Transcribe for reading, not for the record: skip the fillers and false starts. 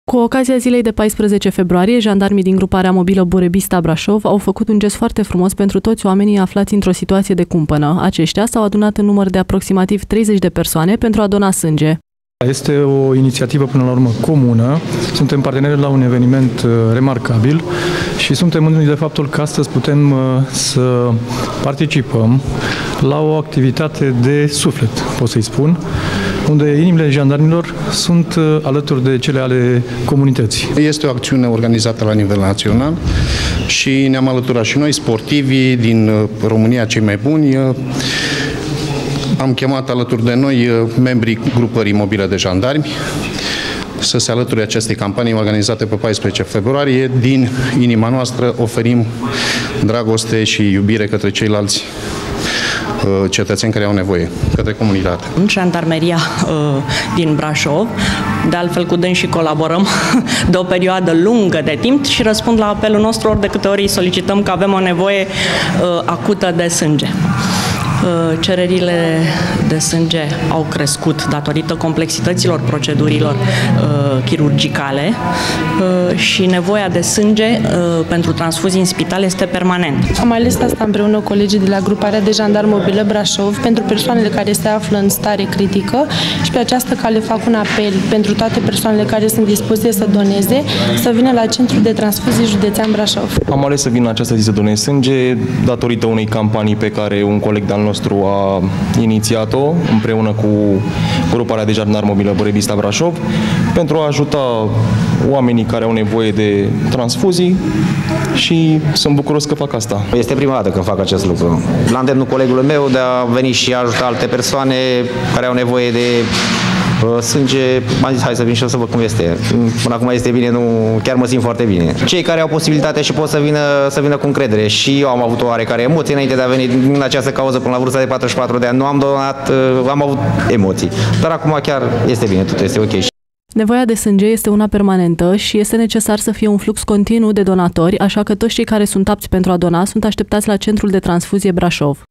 Cu ocazia zilei de 14 februarie, jandarmii din gruparea mobilă Burebista Brașov au făcut un gest foarte frumos pentru toți oamenii aflați într-o situație de cumpănă. Aceștia s-au adunat în număr de aproximativ 30 de persoane pentru a dona sânge. Este o inițiativă până la urmă comună, suntem parteneri la un eveniment remarcabil și suntem mândri de faptul că astăzi putem să participăm la o activitate de suflet, pot să-i spun, unde inimile jandarmilor sunt alături de cele ale comunității. Este o acțiune organizată la nivel național și ne-am alăturat și noi, sportivii din România cei mai buni. Am chemat alături de noi membrii grupării mobile de jandarmi să se alăture acestei campanii organizate pe 14 februarie. Din inima noastră oferim dragoste și iubire către ceilalți cetățeni care au nevoie, către comunitate. Jandarmeria din Brașov, de altfel cu dâns și colaborăm de o perioadă lungă de timp și răspund la apelul nostru ori de câte ori solicităm că avem o nevoie acută de sânge. Cererile de sânge au crescut datorită complexităților procedurilor chirurgicale și nevoia de sânge pentru transfuzii în spital este permanent. Am ales asta împreună cu colegii de la gruparea de jandarmi mobilă Brașov pentru persoanele care se află în stare critică și pe această cale fac un apel pentru toate persoanele care sunt dispuse să doneze, să vină la Centrul de Transfuzii Județean Brașov. Am ales să vin în această zi să donez sânge datorită unei campanii pe care un coleg de-al nostru a inițiat-o împreună cu gruparea de jandarmi mobilă Burebista Brașov pentru a ajuta oamenii care au nevoie de transfuzii și sunt bucuros că fac asta. Este prima dată când fac acest lucru. La îndemnul colegului meu de a veni și a ajuta alte persoane care au nevoie de sânge, am zis hai să vin și eu să văd cum este. Până acum este bine, chiar mă simt foarte bine. Cei care au posibilitatea și pot să vină cu încredere și eu am avut o oarecare emoție înainte de a veni în această cauză până la vârsta de 44 de ani. Nu am donat, am avut emoții. Dar acum chiar este bine, totul este ok. Nevoia de sânge este una permanentă și este necesar să fie un flux continuu de donatori, așa că toți cei care sunt apți pentru a dona sunt așteptați la Centrul de Transfuzie Brașov.